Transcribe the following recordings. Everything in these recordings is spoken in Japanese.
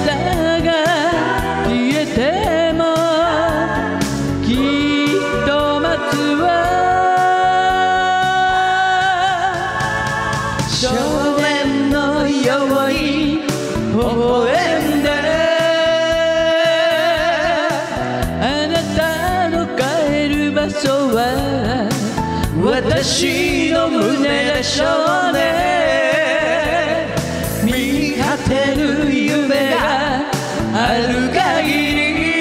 が消えてもきっと待つわ。少年のように微笑んであなたの帰る場所は私の胸でしょうね。見果てる夢がある限り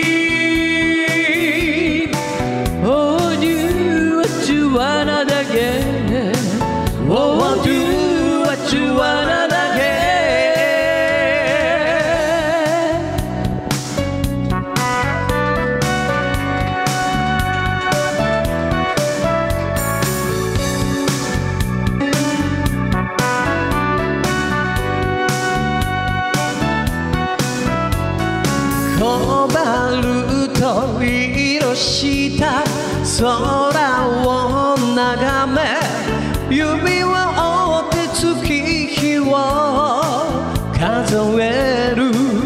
Oh do what you wanna again Oh do what you wanna again コバルト色した空を眺め指を折って月日を数える。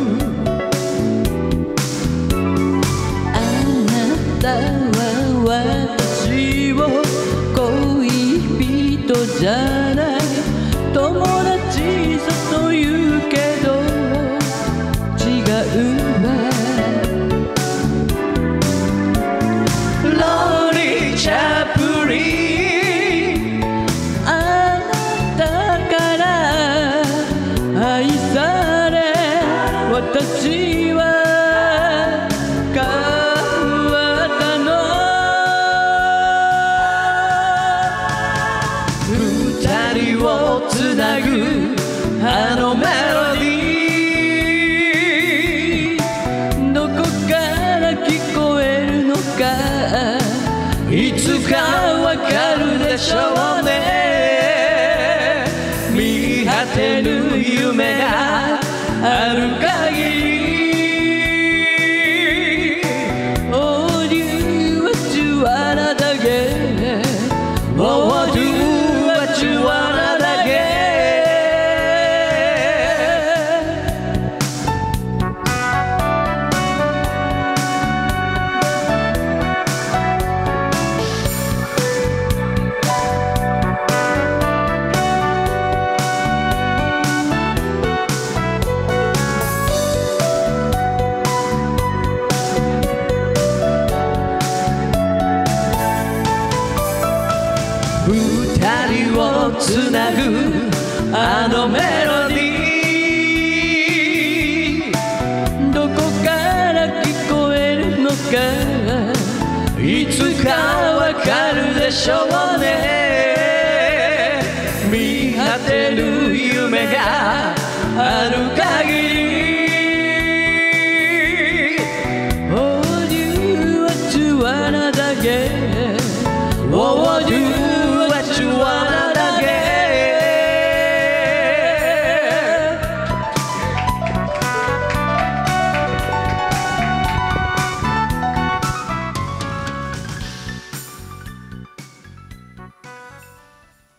あなたは私を恋人じゃない友達さと言うけど違うわ。ロンリーチャップリンあなたから愛され私は変わったの。二人をつなぐあのメロディーどこから聞こえるのかいつかわかるでしょうね。見果てぬ夢がある限り Oh do what you wanna again Oh do what you wanna again 二人をつなぐあのメロディーどこから聞こえるのかいつかわかるでしょうね。見果てる夢がある限り Oh do what you wanna again Oh do